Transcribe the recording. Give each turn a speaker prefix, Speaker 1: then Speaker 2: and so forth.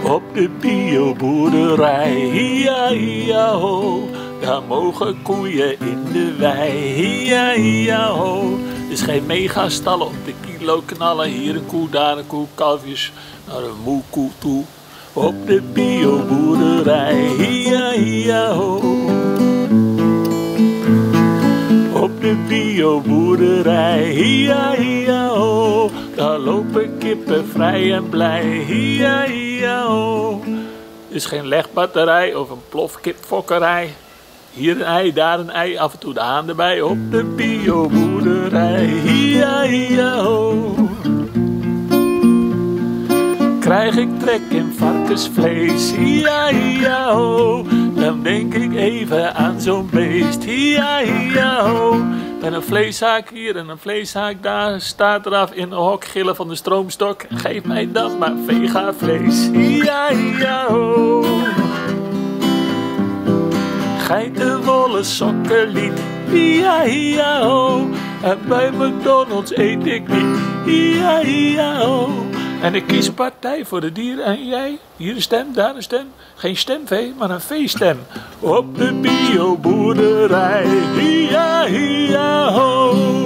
Speaker 1: Op de bioboerderij, hia hia ho, daar mogen koeien in de wei, hia hia ho. Dus geen megastallen op de kilo knallen, hier een koe, daar een koe, kalfjes naar een moe koe toe. Op de bioboerderij, hia hia ho. Op de bioboerderij, hia hia ho, daar lopen kippen vrij en blij, hia hia ho. Dus geen legbatterij of een plofkipfokkerij. Hier een ei, daar een ei, af en toe de haan erbij. Op de bioboerderij, hia hia ho. Krijg ik trek in varkensvlees, hia hia ho, dan denk ik even aan zo'n beest, hia hia ho. Met een vleeshaak hier en een vleeshaak daar, staat eraf in een hok gillen van de stroomstok. Geef mij dan maar vega vlees, hia hia ho. Geitenwolle sokken liet, hia hia ho. En bij McDonald's eet ik niet, hia hia ho. En ik kies partij voor de dieren en jij, hier een stem, daar een stem. Geen stemvee, maar een veestem. Op de bioboerderij, hia hia ho.